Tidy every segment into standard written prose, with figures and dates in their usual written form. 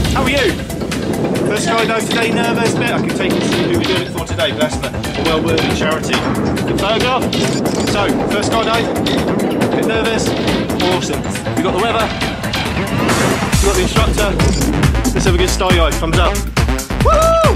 How are you? First skydive today, nervous? Bit. I can take you to see who we're doing it for today. BLESMA, a well-worthy charity. Good photograph. So, first skydive. Bit nervous? Awesome. We got the weather. We got the instructor. Let's have a good skydive. Thumbs up. Woo!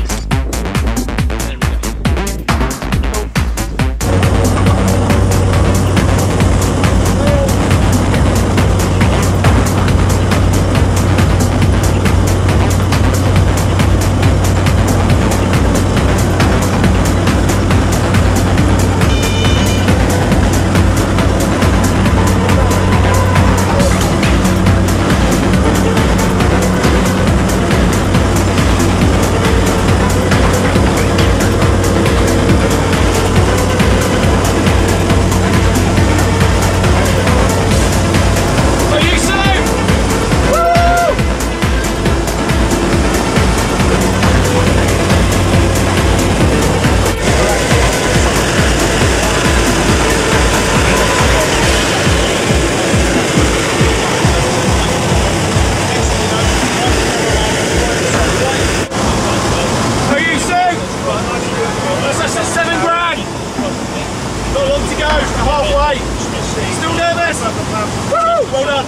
Halfway. Still nervous? Woo! Well done.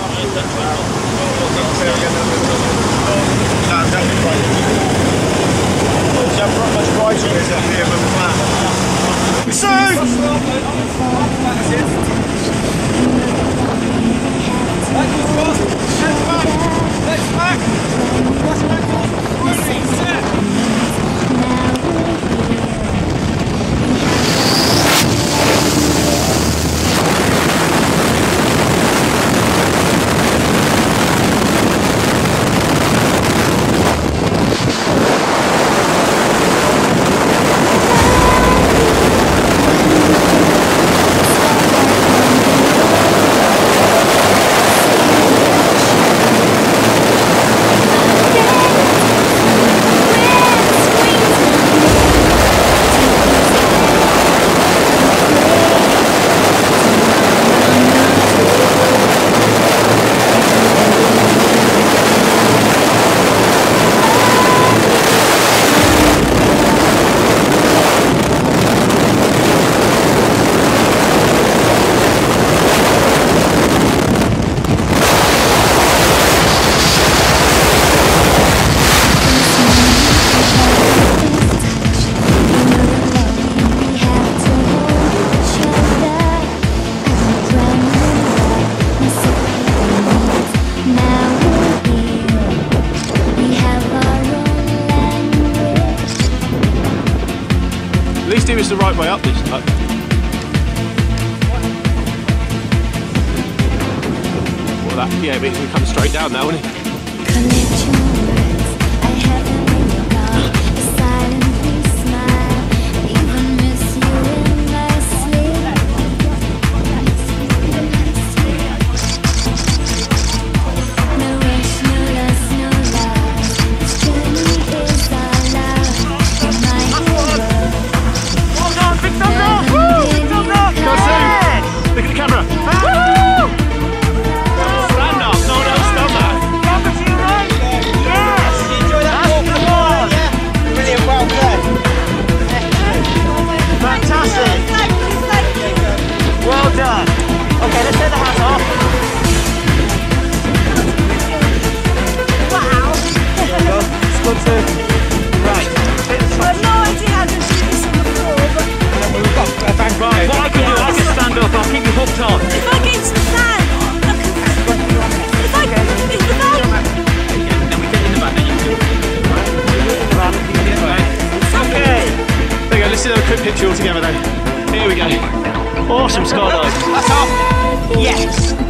At least he was the right way up this time. Well, that, yeah, but he's going to come straight down now, isn't he? Let's do a quick picture all together then. Here we go. Awesome skydive. That's off. Yes.